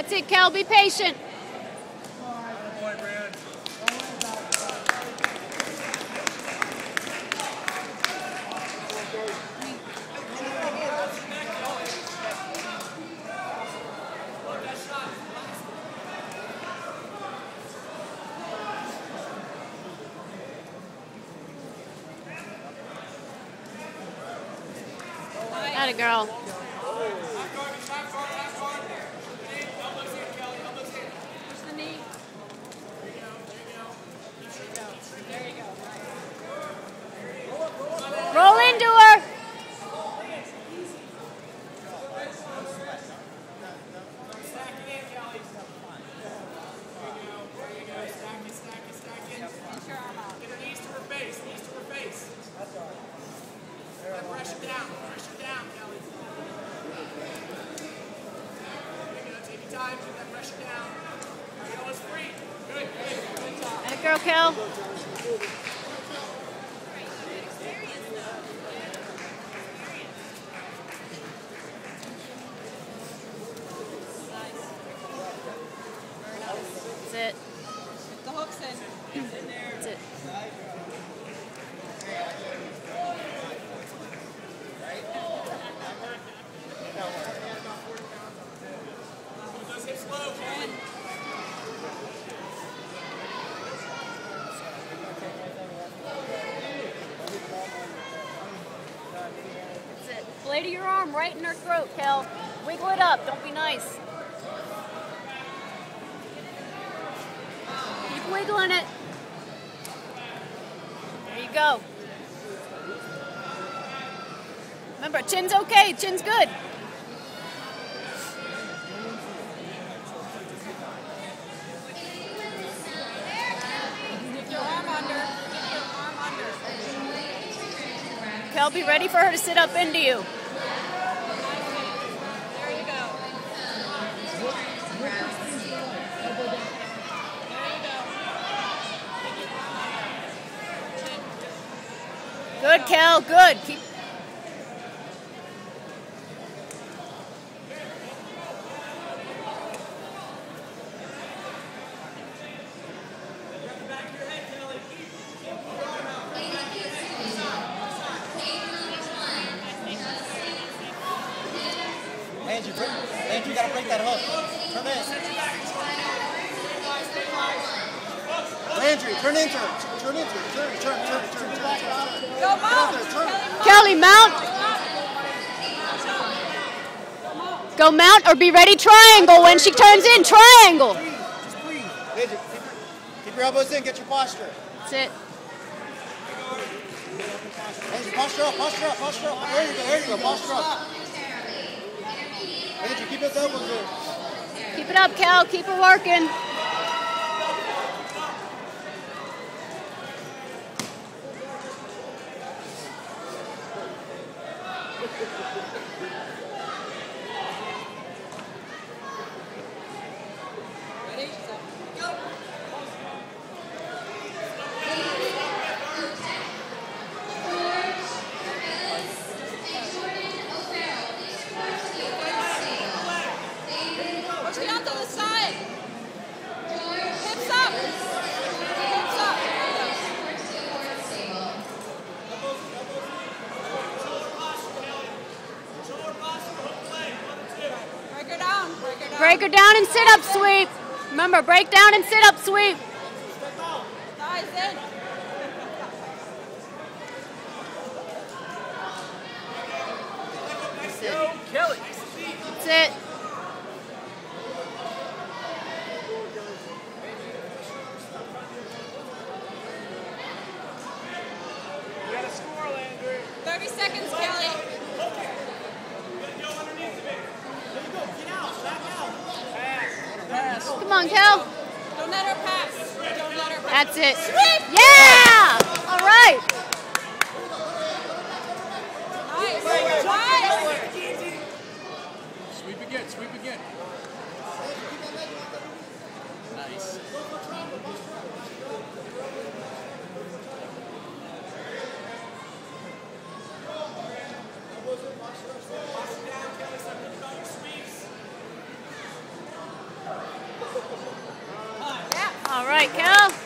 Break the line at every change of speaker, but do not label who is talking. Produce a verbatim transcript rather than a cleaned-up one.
That's it, Kel. Be patient. Atta girl. Roll into her.
Pressure down, pressure down, Kelly. Take your time, keep that pressure down. Kel is free. Good, good, good job.
Atta girl, Kel. That's it.
The hook's in.
That's it.
Those hips low, Ken.
That's it. Blade of your arm right in her throat, Kel. Wiggle it up. Don't be nice. Keep wiggling it. There you go. Remember, chin's okay. Chin's good.
Get your arm under. Get your arm under.
Kel, be ready for her to sit up into you.
There you go.
Good, Kel. Good. Keep.
Landry, Landry, you gotta break that hook. Turn in. Landry, turn into her. Turn into her. Turn, turn, turn, turn, turn, turn.
Go mount.
Kelly, mount. Go mount or be ready triangle when she turns in. Triangle.
Just breathe. Landry, keep, keep your elbows in. Get your posture.
That's it.
Landry, posture up, posture up, posture up. There you go, there you go. Posture up. Landry, keep those elbows in.
Keep it up, Kel. Keep it working.
Ready? Go. Push me out to the side. Hips up. Hips up. Break her down. Break her down.
Break her down and sit up sweep. Remember, break down and sit up sweep.
Thighs in.
Kelly.
That's it.
You gotta score, Landry.
thirty seconds, Kelly.
Go underneath of it. There you go. Get out. Back out. Pass. Pass.
Come on, Kel.
Don't let her pass. Don't let her pass.
That's it. Yeah! All right.
Nice. Nice.
Sweep again, sweep again. Nice.
right, Kel.